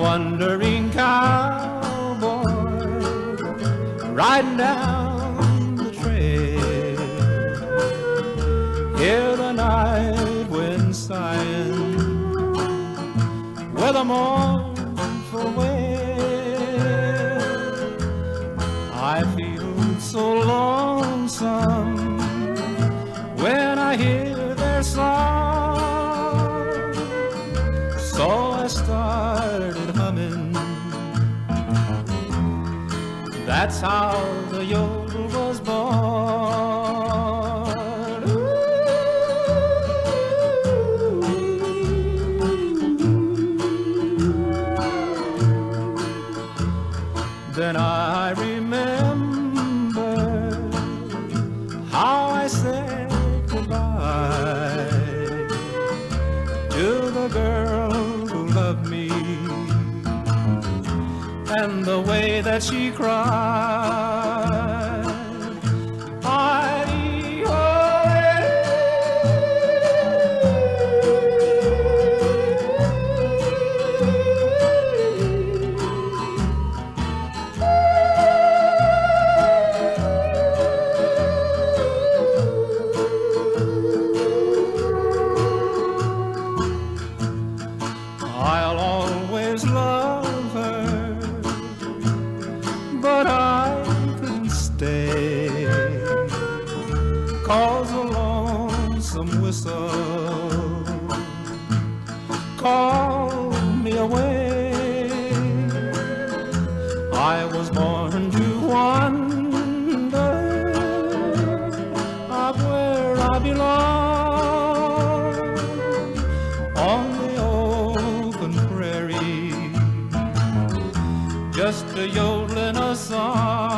wandering cowboy riding down the trail. Hear the night wind sighing with a mournful wail. I feel so lonesome when I hear their song, so I started humming. That's how the yodel was born. Then I remember how I said goodbye to the girl who loved me, and the way that she cried. I'll always love her, but I couldn't stay, 'cause a lonesome whistle called me away. I was born to wander of where I belong, on the open prairie, just a yodeling a song.